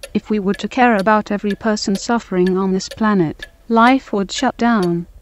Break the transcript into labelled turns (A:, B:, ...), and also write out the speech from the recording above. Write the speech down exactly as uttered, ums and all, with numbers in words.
A: If we were to care about every person suffering on this planet, life would shut down.